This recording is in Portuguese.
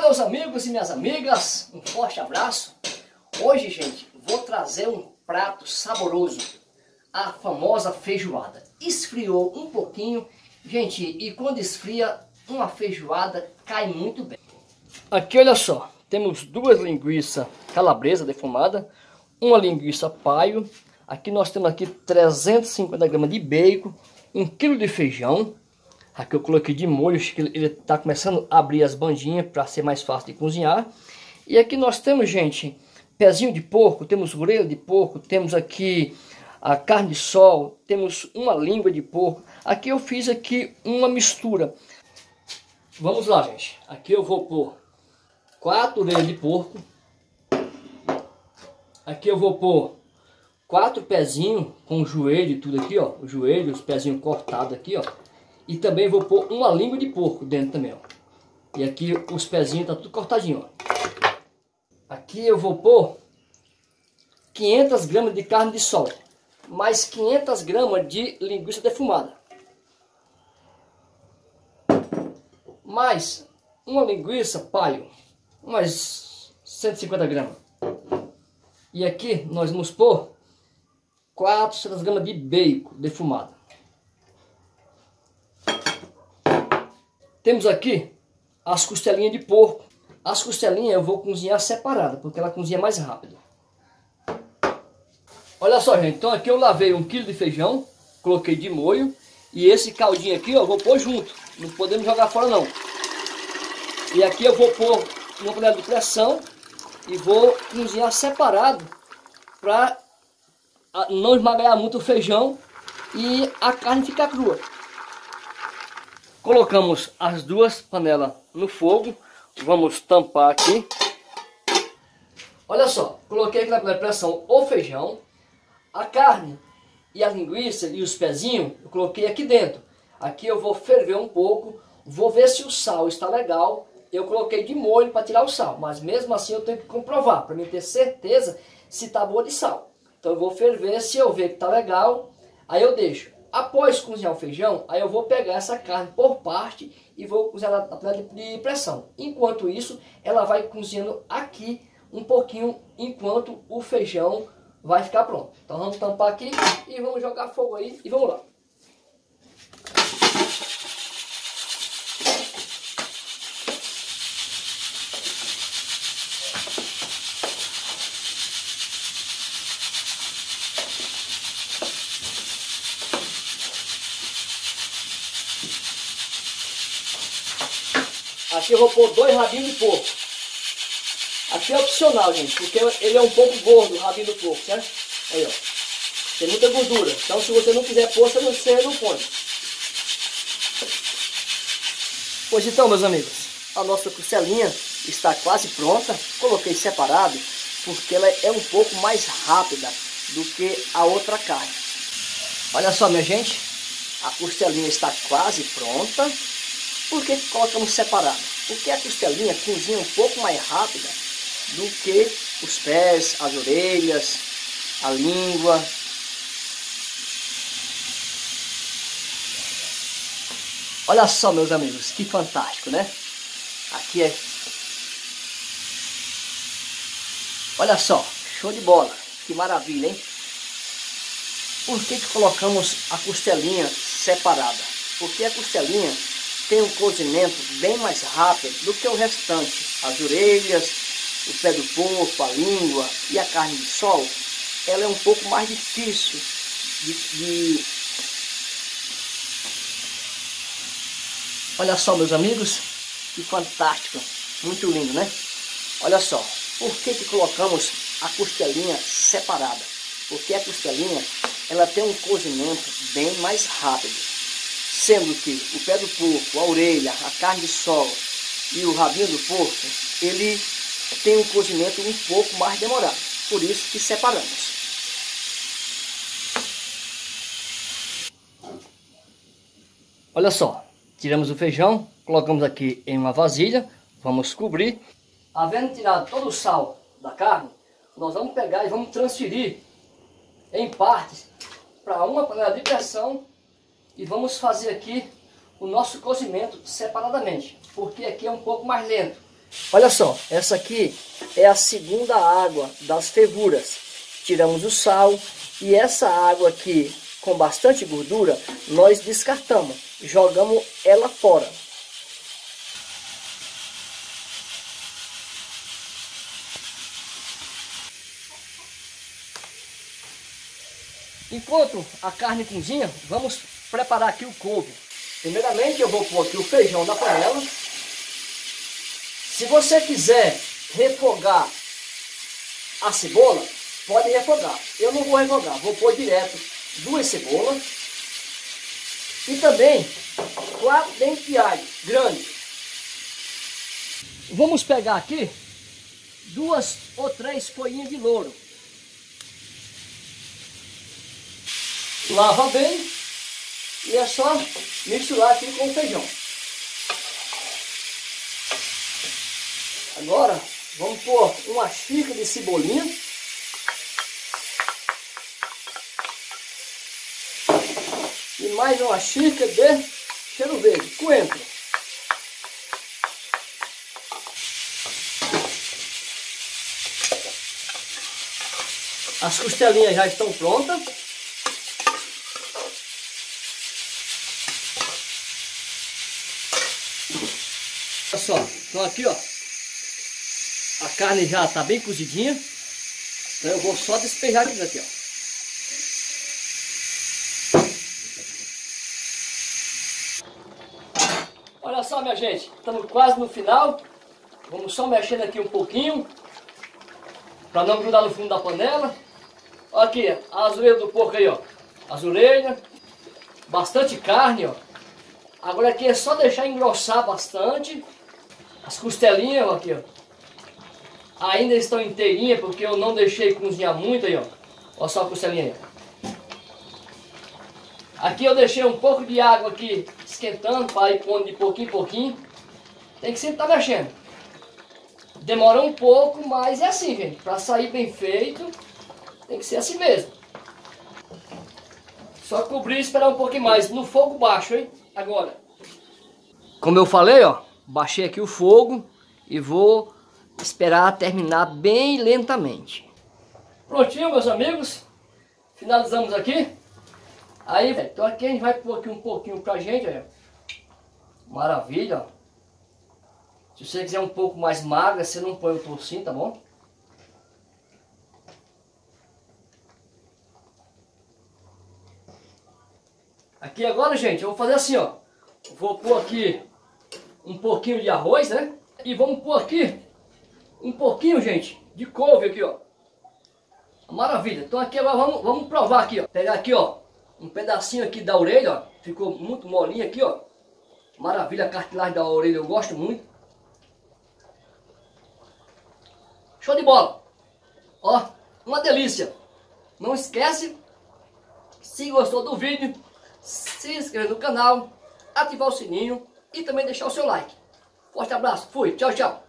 meus amigos e minhas amigas, um forte abraço. Hoje, gente, vou trazer um prato saboroso, a famosa feijoada. Esfriou um pouquinho, gente, e quando esfria, uma feijoada cai muito bem. Aqui, olha só, temos duas linguiças calabresa defumada, uma linguiça paio. Aqui nós temos aqui 350 gramas de bacon, 1 quilo de feijão. Aqui eu coloquei de molho, que ele está começando a abrir as bandinhas para ser mais fácil de cozinhar. E aqui nós temos, gente, pezinho de porco, temos orelha de porco, temos aqui a carne de sol, temos uma língua de porco. Aqui eu fiz aqui uma mistura. Vamos lá, gente. Aqui eu vou pôr 4 orelhas de porco. Aqui eu vou pôr 4 pezinhos com o joelho e tudo aqui, ó. O joelho, os pezinhos cortados aqui, ó. E também vou pôr uma língua de porco dentro também, ó. E aqui os pezinhos tá tudo cortadinho, ó. Aqui eu vou pôr 500 gramas de carne de sol, mais 500 gramas de linguiça defumada, mais uma linguiça paio, mais 150 gramas. E aqui nós vamos pôr 400 gramas de bacon defumado. Temos aqui as costelinhas de porco. As costelinhas eu vou cozinhar separada, porque ela cozinha mais rápido. Olha só, gente. Então aqui eu lavei 1 quilo de feijão, coloquei de molho. E esse caldinho aqui, ó, eu vou pôr junto. Não podemos jogar fora, não. E aqui eu vou pôr uma panela de pressão e vou cozinhar separado para não esmagar muito o feijão e a carne ficar crua. Colocamos as duas panelas no fogo, vamos tampar aqui. Olha só, coloquei aqui na panela de pressão o feijão, a carne e a linguiça e os pezinhos, eu coloquei aqui dentro. Aqui eu vou ferver um pouco, vou ver se o sal está legal. Eu coloquei de molho para tirar o sal, mas mesmo assim eu tenho que comprovar, para mim ter certeza se está boa de sal. Então eu vou ferver, se eu ver que está legal, aí eu deixo. Após cozinhar o feijão, aí eu vou pegar essa carne por parte e vou cozinhar na panela de pressão. Enquanto isso, ela vai cozinhando aqui um pouquinho, enquanto o feijão vai ficar pronto. Então vamos tampar aqui e vamos jogar fogo aí e vamos lá. Aqui eu vou pôr 2 rabinhos de porco. Aqui é opcional, gente, porque ele é um pouco gordo, o rabinho do porco, certo? Aí, ó. Tem muita gordura. Então, se você não quiser pôr, você não põe. Pois então, meus amigos, a nossa costelinha está quase pronta. Coloquei separado, porque ela é um pouco mais rápida do que a outra carne. Olha só, minha gente, a costelinha está quase pronta. Por que colocamos separado? Porque a costelinha cozinha um pouco mais rápida do que os pés, as orelhas, a língua. Olha só, meus amigos, que fantástico, né? Aqui é... Olha só, show de bola, que maravilha, hein? Por que colocamos a costelinha separada? Porque a costelinha tem um cozimento bem mais rápido do que o restante. As orelhas, o pé do porco, a língua e a carne de sol, ela é um pouco mais difícil de... Olha só, meus amigos, que fantástico, muito lindo, né? Olha só, por que colocamos a costelinha separada? Porque a costelinha, ela tem um cozimento bem mais rápido. Sendo que o pé do porco, a orelha, a carne de sol e o rabinho do porco, ele tem um cozimento um pouco mais demorado. Por isso que separamos. Olha só, tiramos o feijão, colocamos aqui em uma vasilha, vamos cobrir. Havendo tirado todo o sal da carne, nós vamos pegar e vamos transferir em partes para uma panela de pressão. E vamos fazer aqui o nosso cozimento separadamente, porque aqui é um pouco mais lento. Olha só, essa aqui é a segunda água das fervuras. Tiramos o sal e essa água aqui com bastante gordura nós descartamos, jogamos ela fora. Enquanto a carne cozinha, vamos preparar aqui o couve. Primeiramente eu vou pôr aqui o feijão na panela. Se você quiser refogar a cebola, pode refogar. Eu não vou refogar, vou pôr direto 2 cebolas. E também 4 dentes de alho grandes. Vamos pegar aqui 2 ou 3 folhinhas de louro. Lava bem e é só misturar aqui com o feijão. Agora vamos pôr uma xícara de cebolinha. E mais uma xícara de cheiro verde, coentro. As costelinhas já estão prontas. Olha só, então aqui ó, a carne já está bem cozidinha, então eu vou só despejar isso aqui ó. Olha só minha gente, estamos quase no final, vamos só mexendo aqui um pouquinho, para não grudar no fundo da panela. Olha aqui, as orelhas do porco aí ó, as orelhas, bastante carne ó. Agora aqui é só deixar engrossar bastante. As costelinhas, ó, aqui, ó, ainda estão inteirinhas porque eu não deixei cozinhar muito aí, ó. Olha só a costelinha aí. Aqui eu deixei um pouco de água aqui esquentando para ir pondo de pouquinho em pouquinho. Tem que sempre estar mexendo. Demora um pouco, mas é assim, gente. Para sair bem feito, tem que ser assim mesmo. Só cobrir e esperar um pouquinho mais no fogo baixo, hein? Agora. Como eu falei, ó, baixei aqui o fogo e vou esperar terminar bem lentamente. Prontinho, meus amigos. Finalizamos aqui. Aí, então aqui a gente vai pôr aqui um pouquinho pra gente, ó. Maravilha, ó. Se você quiser um pouco mais magra, você não põe o toucinho, tá bom? Aqui agora, gente, eu vou fazer assim, ó. Vou pôr aqui um pouquinho de arroz, né? E vamos pôr aqui um pouquinho, gente, de couve aqui, ó. Maravilha. Então aqui agora vamos provar aqui, ó. Pegar aqui, ó, um pedacinho aqui da orelha, ó. Ficou muito molinho aqui, ó. Maravilha, a cartilagem da orelha eu gosto muito. Show de bola. Ó, uma delícia. Não esquece, se gostou do vídeo, se inscrever no canal, ativar o sininho e também deixar o seu like. Forte abraço, fui, tchau, tchau.